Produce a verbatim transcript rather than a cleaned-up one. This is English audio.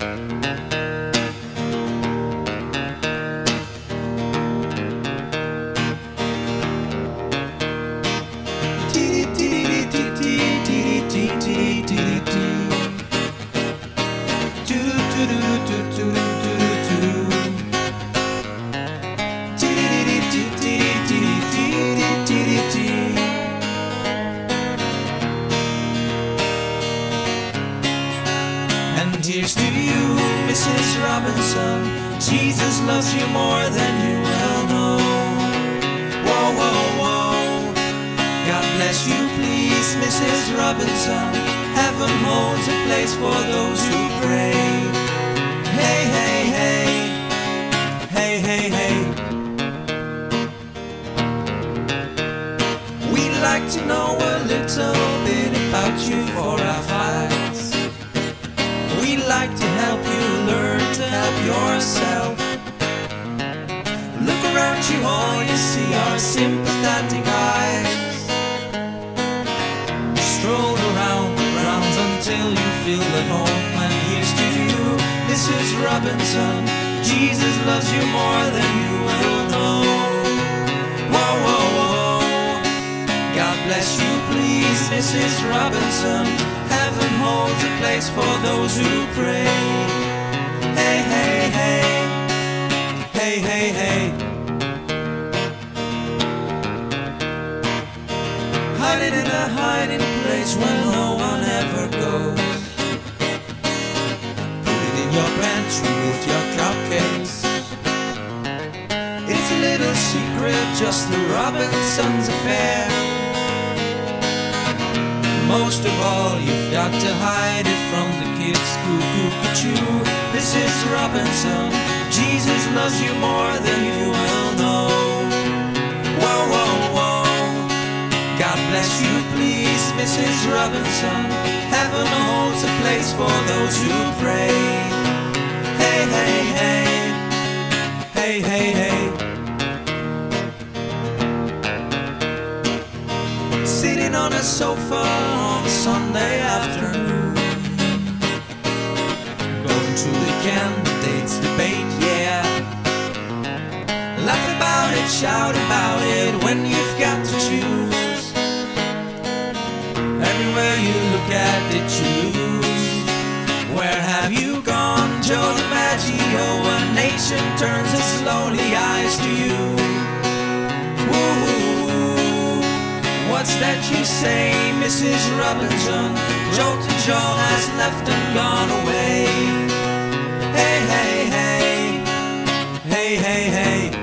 And here's to you, Missus Robinson, Jesus loves you more than you well know. Whoa, whoa, whoa, God bless you please, Missus Robinson, heaven holds a place for those who pray. Hey, hey, hey, hey, hey, hey. We'd like to know a little bit about you for our fights. We'd like to help you learn to help yourself. Look around you, all you see are sympathetic eyes. Stroll around the grounds until you feel at home. And here's to you, Missus Robinson, Jesus loves you more than you will know. Whoa, whoa, whoa, God bless you please, Missus Robinson, heaven holds a place for those who pray. Hey, hey, hey, hey, hey, hey. Hiding in a hiding place where no one ever goes. Put it in your pantry with your cupcakes. It's a little secret, just the Robinsons' affair. Most of all, you've got to hide it from the kids. Cuckoo-cuckoo, Missus Robinson, Jesus loves you more than you will know. Whoa, whoa, whoa, God bless you please, Missus Robinson, heaven holds a place for those who pray. Hey, hey, hey, hey, hey, hey. Sitting on a sofa on a Sunday afternoon, going to the candidates debate, yeah. Laugh about it, shout about it when you've got to choose. Everywhere you look at it you lose. Where have you gone, Joe DiMaggio? A nation turns its lonely eyes to you. Woo-hoo. What's that you say, Missus Robinson? Joe to Joe has left and gone away. Hey, hey, hey, hey, hey, hey.